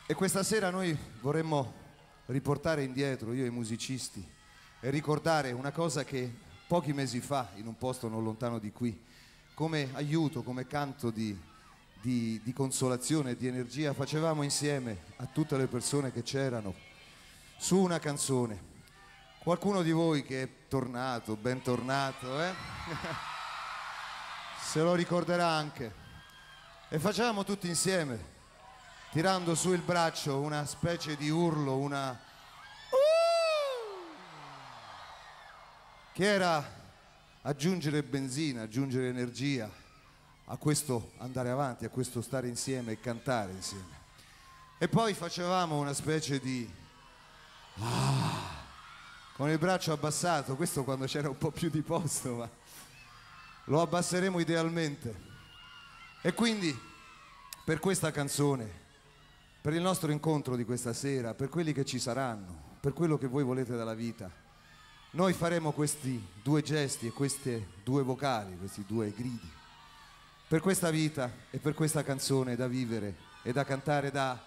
E questa sera noi vorremmo riportare indietro, io e i musicisti, e ricordare una cosa che pochi mesi fa, in un posto non lontano di qui, come aiuto, come canto di consolazione e di energia, facevamo insieme a tutte le persone che c'erano su una canzone. Qualcuno di voi che è tornato, bentornato, se lo ricorderà anche. E facevamo tutti insieme, tirando su il braccio, una specie di urlo, che era aggiungere benzina, aggiungere energia a questo andare avanti, a questo stare insieme e cantare insieme. E poi facevamo una specie di con il braccio abbassato, questo quando c'era un po' più di posto, ma lo abbasseremo idealmente. E quindi per questa canzone, per il nostro incontro di questa sera, per quelli che ci saranno, per quello che voi volete dalla vita, noi faremo questi due gesti e queste due vocali, questi due gridi, per questa vita e per questa canzone da vivere e da cantare da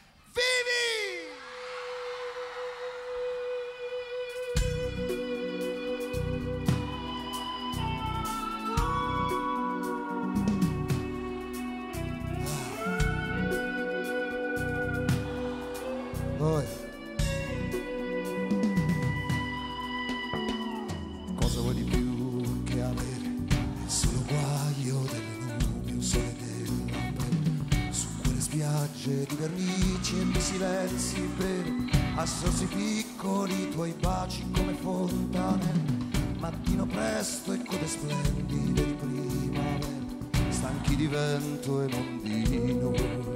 cosa vuoi di più che avere il solo guaio delle nubi, un sole dell'amore su quelle spiagge di vernici e di silenzi veri, a sorsi piccoli i tuoi baci come fontane, mattino presto e code splendide di primavera, stanchi di vento e non di noi.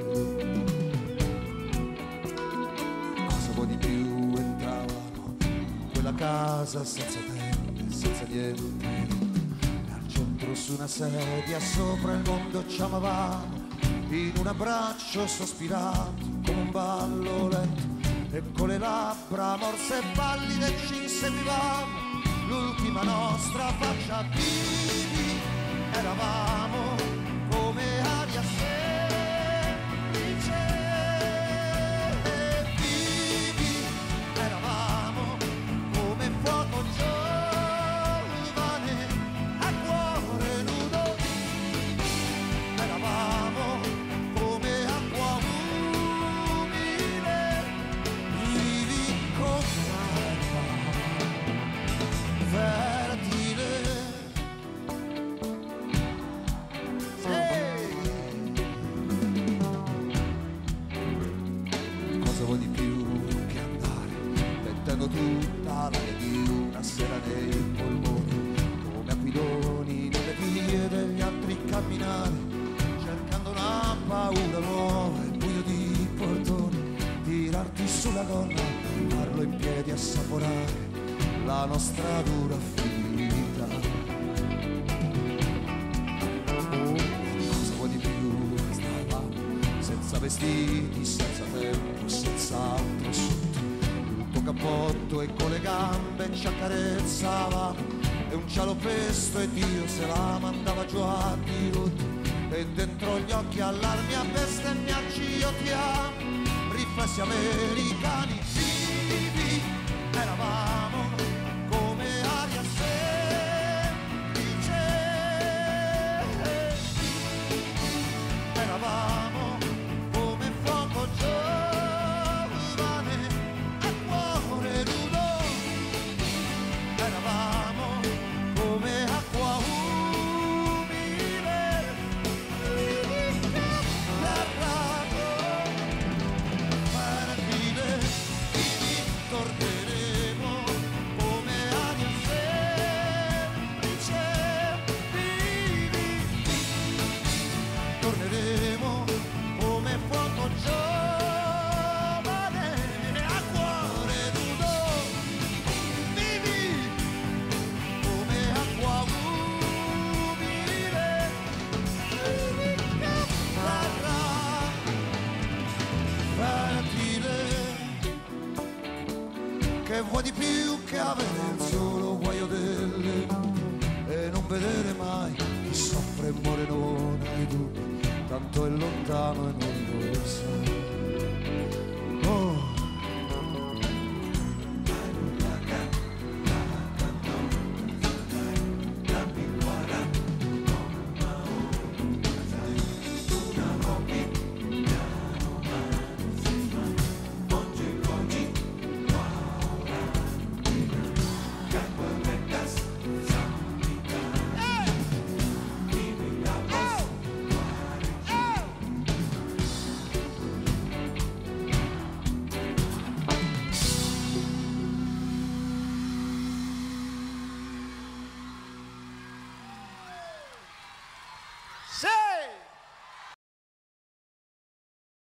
Cosa vuoi di più? Entravano in quella casa senza tende, senza niente, al centro su una sedia sopra il mondo ci amavamo, in un abbraccio sospirato come un ballo lento, e con le labbra morse e pallide ci inseguivamo l'ultima nostra faccia vivi, eravamo come aria semplice, vivi, eravamo come fuoco giovane a cuore nudo, eravamo come acqua umile, vivi come acqua fertile. Cosa vuoi di più che andare mettendo tutta l'aria di una sera nei polmoni, come aquiloni nelle vie degli altri camminare, cercando una paura nuova e buio di portoni, tirarti sulla donna, farlo in piedi, assaporare la nostra dura vita. Cosa vuoi di più? Stavamo senza vestiti, senza tempo, senza altro sotto il tuo cappotto, e con le gambe ci accarezzava e un cielo pesto e Dio se la mandava giù a dirotto, e dentro gli occhi allarmi a bestemmiarci io ti amo, riflessi americani vivi, eravamo come aria semplice, eravamo come fuoco giovane a cuore nudo, eravamo come acqua umile, l'errato fertile, torneremo come aria semplice, vivi, torneremo come fuoco giovane a cuore nudo, vivi come acqua umile, terra fertile. Che vuoi di più che avere il solo guaio delle e non vedere mai chi soffre e muore non hai dubbi, tanto è lontano e non lo sai.